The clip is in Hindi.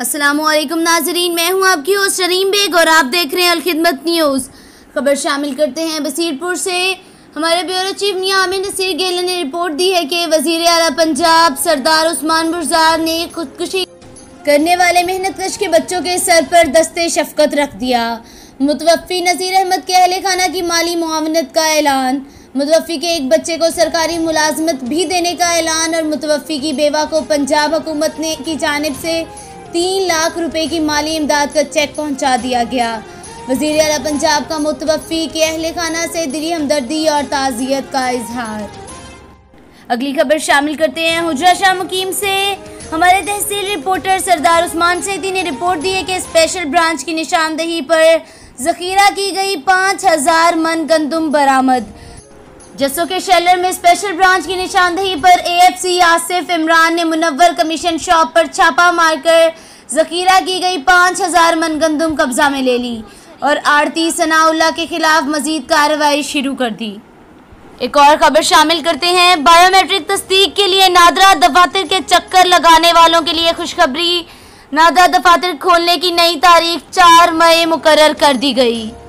अस्सलाम वालेकुम नाजरीन, मैं हूं आपकी होस्ट शरीम बेग और आप देख रहे हैं अलखिदमत न्यूज़। खबर शामिल करते हैं बसीरपुर से। हमारे ब्यूरो चीफ मियां आमिर नसीर गेल ने रिपोर्ट दी है कि वज़ीर आला पंजाब सरदार उस्मान बुज़दार ने खुदकुशी करने वाले मेहनतकश के बच्चों के सर पर दस्ते शफकत रख दिया। मुतवफ़ी नज़ीर अहमद के अहले खाना की माली मुआवनत का ऐलान। मुतवफ़ी के एक बच्चे को सरकारी मुलाजमत भी देने का ऐलान और मुतवफ़ी की बेवा को पंजाब हुकूमत ने की जानिब से 3 लाख रुपए की माली इमदाद का चेक पहुंचा दिया गया। वज़ीर आला पंजाब का मुतवफ़ी के अहले खाना से दिली हमदर्दी और ताज़ियत का इजहार। अगली खबर शामिल करते हैं हुजरा शाह मुकीम से। हमारे तहसील रिपोर्टर सरदार उस्मान सईदी ने रिपोर्ट दी है कि स्पेशल ब्रांच की निशानदही पर ज़ख़ीरा की गई 5000 मन गंदम बरामद। जस्सो के शेलर में स्पेशल ब्रांच की निशानदही पर AFC आसिफ इमरान ने मुनव्वर कमीशन शॉप पर छापा मारकर ज़ख़ीरा की गई 5000 मन गंदम कब्जा में ले ली और आड़ती सनाउल्लाह के खिलाफ मजीद कार्रवाई शुरू कर दी। एक और खबर शामिल करते हैं। बायोमेट्रिक तस्दीक के लिए नादरा दफातर के चक्कर लगाने वालों के लिए खुशखबरी। नादरा दफातर खोलने की नई तारीख 4 मई मुकर्रर कर दी गई।